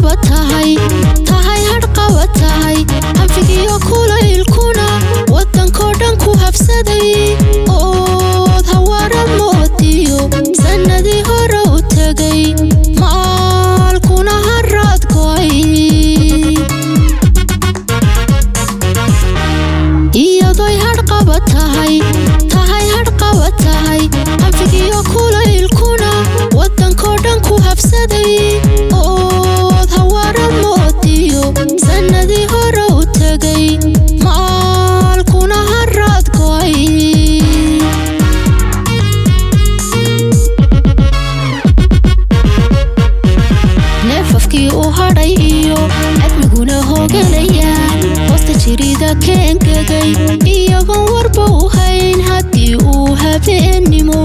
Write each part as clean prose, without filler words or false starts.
قبتهاي تهاي هاد قبتهاي أنفقيو كulaylkuna waddankoodhan ku habsaday ood hawaara mootiyo sanadii hore u tagay maalkuna haraad go'ay iyadoy had qabatahay had qabatahay anfigiyo kulaylkuna waddankoodhan ku habsaday ood hawaara mootiyo sanadii hore u tagay maalkuna haraad go'ay neefafkii u hadhay iyo admiguna hoogalayaan hoosta jirida keengegay iyagoon warba u hayn haddii uu habeennimo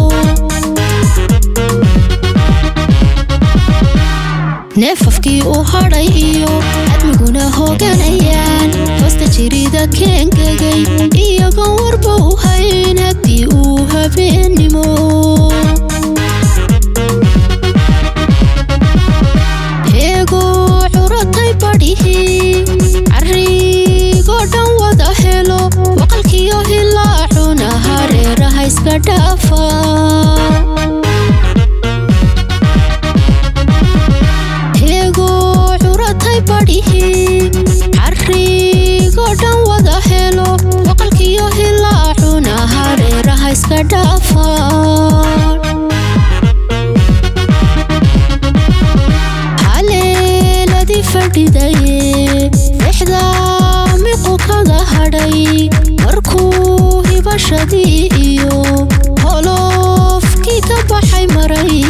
neefafkii u hadhay iyo admiguna hoogalayaan hoosta jirida keengegay iyagoon warba u hayn haddii uu habeennimo وقلكيو هلاعونا هاريرها اسكدافا هيغو عورتاي باريهي عريقو دان ودا هيلو وقلكيو هلاعونا هاريرها اسكدافا هاليلادي فرديداي markuu hibashadii iyo holofkii ka baxay maray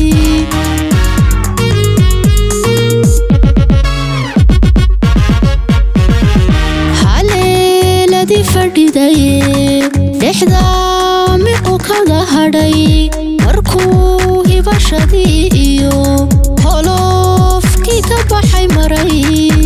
haleeladii fadhidaye dhexdaa miqu kaga hadhay markuu hibashadii iyo holofkii ka baxay maray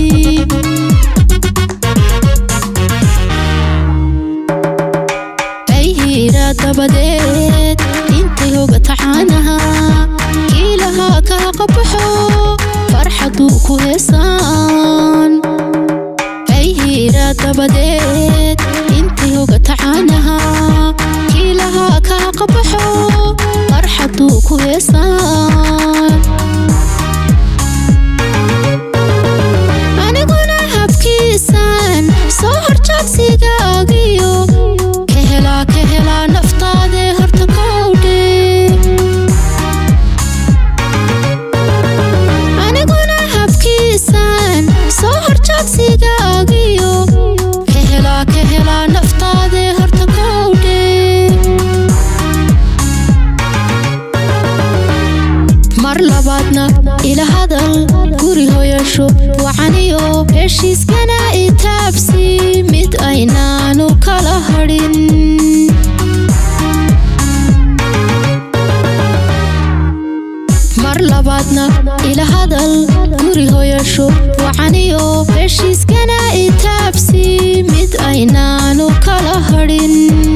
dabadeed intay hoga taxaanaha kiilahaa kaa qabaxo farxaduu ku heesaan ayhiira dabadeed intay hoga taxaanaha kiilahaa kaa qabaxo farxaduu ku heesaan aniguna habkiisaan soo horjoogsigaagiyo كهلا نفتاده هرتا كودي أنا قونا هبكيسان صهر جاكسي داقيو كهلا نفتاده هرتا كودي مر لبادنا إلى هذا القوري هو يشو وعنيو هشيس كنا إتابسي مد أينانو كلا هرين لبادنا إلى هذا القوري هو يشو وعنيو هشيس كنا إتابسي مد أينانو كلا هرين